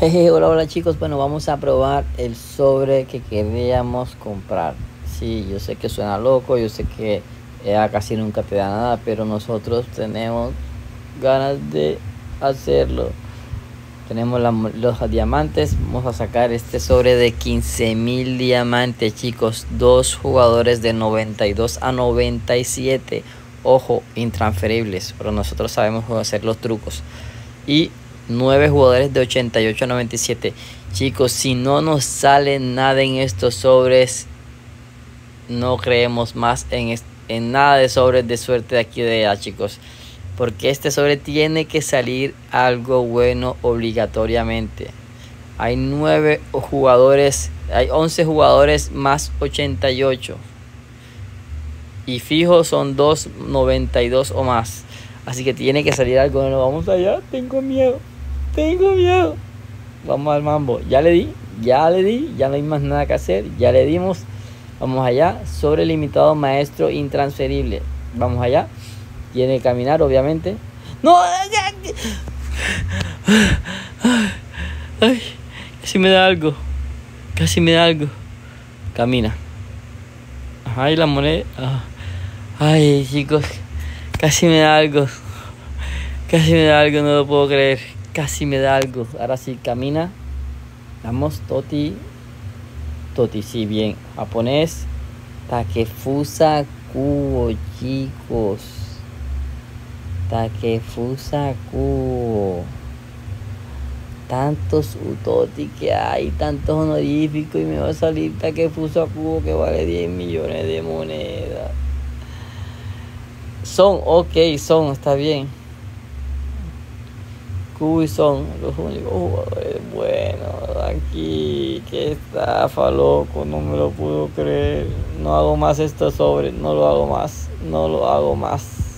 Jeje, hola, hola chicos, bueno, vamos a probar el sobre que queríamos comprar. Sí, yo sé que suena loco, yo sé que casi nunca te da nada, pero nosotros tenemos ganas de hacerlo. Tenemos los diamantes, vamos a sacar este sobre de 15.000 diamantes, chicos. Dos jugadores de 92 a 97, ojo, intransferibles, pero nosotros sabemos hacer los trucos. Y 9 jugadores de 88 a 97. Chicos, si no nos sale nada en estos sobres, no creemos más en nada de sobres de suerte de aquí de allá, chicos. Porque este sobre tiene que salir algo bueno obligatoriamente. Hay 9 jugadores, hay 11 jugadores más 88. Y fijo son 292 o más. Así que tiene que salir algo bueno. Vamos allá, tengo miedo. Tengo miedo. Vamos al mambo. Ya le di. Ya no hay más nada que hacer. Ya le dimos. Vamos allá. Sobre limitado maestro intransferible. Vamos allá. Tiene que caminar, obviamente. ¡No! Ay, casi me da algo. Casi me da algo. Camina. Ajá, y la moneda. Ay, chicos. Casi me da algo. Casi me da algo, no lo puedo creer. Casi me da algo. Ahora sí, camina. Vamos, Toti. Toti, sí, bien. Japonés. Takefusa Kubo, chicos. Takefusa Kubo. Tantos Utoti que hay, tantos honoríficos. Y me va a salir Takefusa Kubo que vale 10 millones de monedas. Son, está bien. Kubo y Son, los únicos jugadores buenos aquí. Qué estafa, loco, no me lo puedo creer. No hago más estos sobres, no lo hago más.